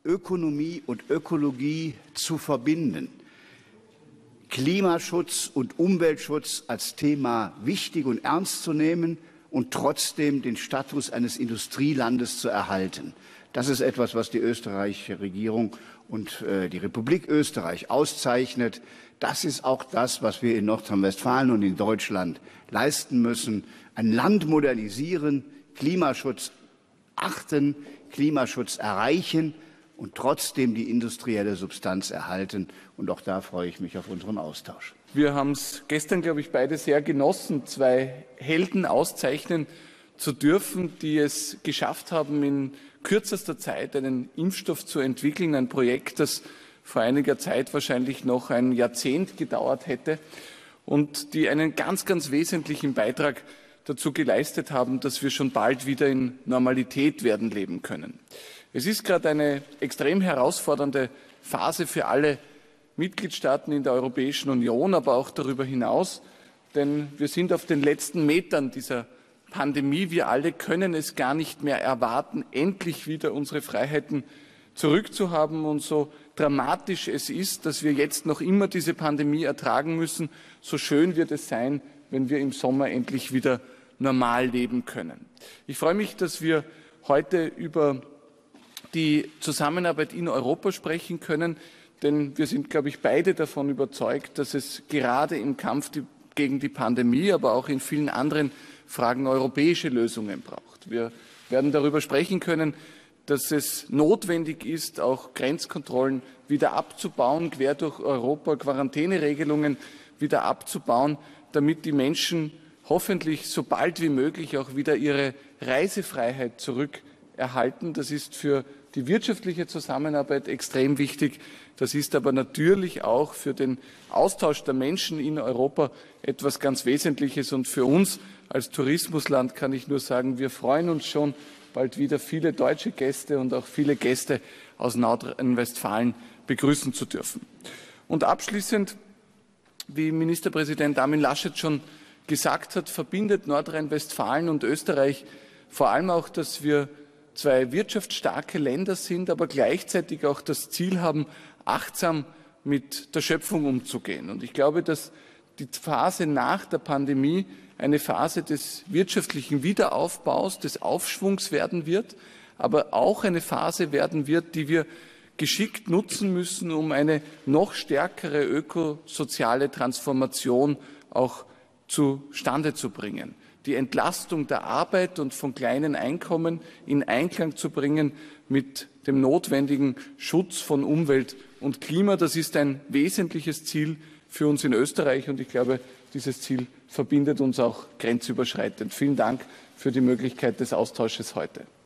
Ökonomie und Ökologie zu verbinden, Klimaschutz und Umweltschutz als Thema wichtig und ernst zu nehmen und trotzdem den Status eines Industrielandes zu erhalten. Das ist etwas, was die österreichische Regierung und die Republik Österreich auszeichnet. Das ist auch das, was wir in Nordrhein-Westfalen und in Deutschland leisten müssen. Ein Land modernisieren, Klimaschutz achten, Klimaschutz erreichen und trotzdem die industrielle Substanz erhalten. Und auch da freue ich mich auf unseren Austausch. Wir haben es gestern, glaube ich, beide sehr genossen, zwei Helden auszeichnen zu dürfen, die es geschafft haben, in kürzester Zeit einen Impfstoff zu entwickeln. Ein Projekt, das vor einiger Zeit wahrscheinlich noch ein Jahrzehnt gedauert hätte und die einen ganz, ganz wesentlichen Beitrag dazu geleistet haben, dass wir schon bald wieder in Normalität werden leben können. Es ist gerade eine extrem herausfordernde Phase für alle Mitgliedstaaten in der Europäischen Union, aber auch darüber hinaus, denn wir sind auf den letzten Metern dieser Pandemie. Wir alle können es gar nicht mehr erwarten, endlich wieder unsere Freiheiten zurückzuhaben. Und so dramatisch es ist, dass wir jetzt noch immer diese Pandemie ertragen müssen, so schön wird es sein, wenn wir im Sommer endlich wieder normal leben können. Ich freue mich, dass wir heute über die Zusammenarbeit in Europa sprechen können, denn wir sind, glaube ich, beide davon überzeugt, dass es gerade im Kampf gegen die Pandemie, aber auch in vielen anderen Fragen europäische Lösungen braucht. Wir werden darüber sprechen können, dass es notwendig ist, auch Grenzkontrollen wieder abzubauen, quer durch Europa, Quarantäneregelungen wieder abzubauen, damit die Menschen hoffentlich so bald wie möglich auch wieder ihre Reisefreiheit zurückerhalten. Das ist für die wirtschaftliche Zusammenarbeit extrem wichtig. Das ist aber natürlich auch für den Austausch der Menschen in Europa etwas ganz Wesentliches. Und für uns als Tourismusland kann ich nur sagen, wir freuen uns schon, bald wieder viele deutsche Gäste und auch viele Gäste aus Nordrhein-Westfalen begrüßen zu dürfen. Und abschließend, wie Ministerpräsident Armin Laschet schon gesagt hat, verbindet Nordrhein-Westfalen und Österreich vor allem auch, dass wir zwei wirtschaftsstarke Länder sind, aber gleichzeitig auch das Ziel haben, achtsam mit der Schöpfung umzugehen. Und ich glaube, dass die Phase nach der Pandemie eine Phase des wirtschaftlichen Wiederaufbaus, des Aufschwungs werden wird, aber auch eine Phase werden wird, die wir geschickt nutzen müssen, um eine noch stärkere ökosoziale Transformation auch zustande zu bringen. Die Entlastung der Arbeit und von kleinen Einkommen in Einklang zu bringen mit dem notwendigen Schutz von Umwelt und Klima. Das ist ein wesentliches Ziel für uns in Österreich und ich glaube, dieses Ziel verbindet uns auch grenzüberschreitend. Vielen Dank für die Möglichkeit des Austausches heute.